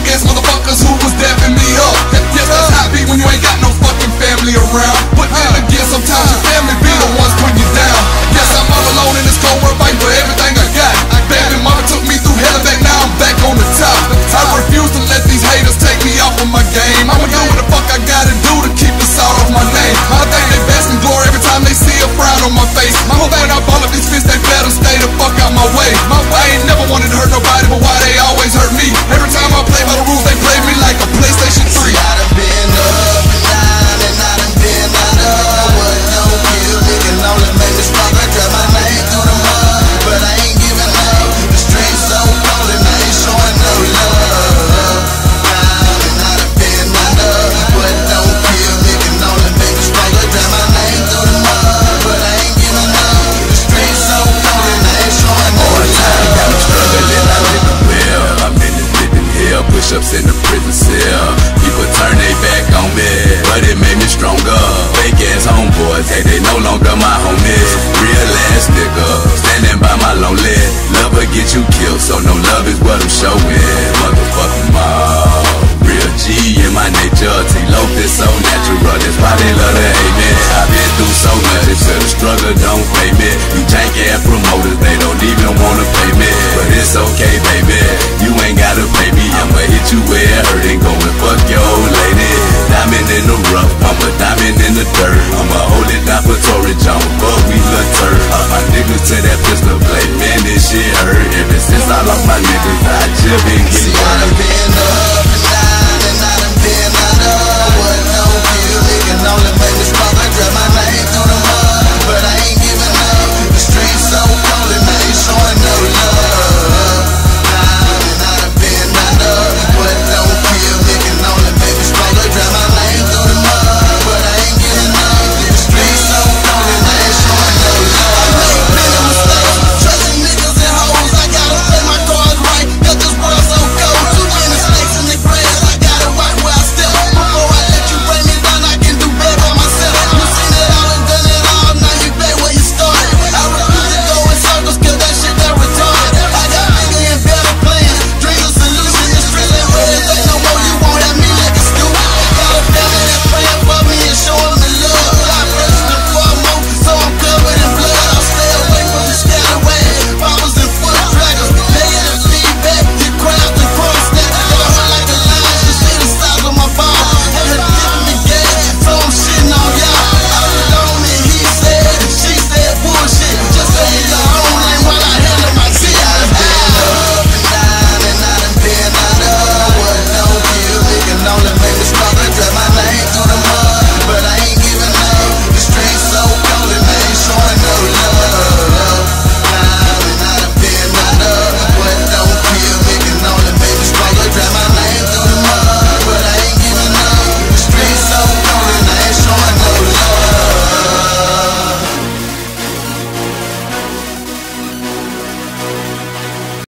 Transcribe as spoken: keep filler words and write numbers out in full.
punk ass motherfuckers who was dapping me up. Yes, that's how it be when you ain't got no fucking family around. But then again, sometimes your family be the ones putting you down. Yes, I'm all alone in this cold world fighting for everything I got. Baby mama took me through hell and back, now I'm back on the top. I refuse to let these haters take me off of my game. I'ma do what the fuck I gotta do to keep the salt off my name. I think they best in glory every time they see a frown on my face. But when I ball up these fists, they better stay the fuck out my way. I ain't never wanted to hurt nobody, but why they always hurt me? Every time I play by the rules, they play me like a PlayStation three. I done been up and down and I done been under. What don't kill me can only make me stronger. Cut my name through the mud, but I ain't giving up. The streets so cold and I ain't showing no love. Down and I done been under. What don't kill me can only make me stronger. Cut my name through the mud, but I ain't giving up. The streets so cold and I ain't showing no love. Got me struggling, I live the well. I'm in this living hell, push-ups in the prison cell. People turn their back on me, but it made me stronger. Fake ass homeboys, hey, they no longer my homies. Real ass nigga, standing by my lonely. Love will get you killed, so no love is what I'm showing. Motherfucking mob, real G in my nature. T-Lope is so natural, that's why they love to hate me. I've been through so much, until the struggle don't pay me. You jank ass promoters, they don't even wanna pay me. But it's okay, baby, you ain't gotta pay me. I'ma hit you where it hurt and go and fuck your old lady. Diamond in the rough, I'm a diamond in the dirt. I'ma hold it down for Tory Jones, but we look turd. Up my niggas to that pistol play, man, this shit hurt. Ever since I lost my niggas, I just been getting See, I done been up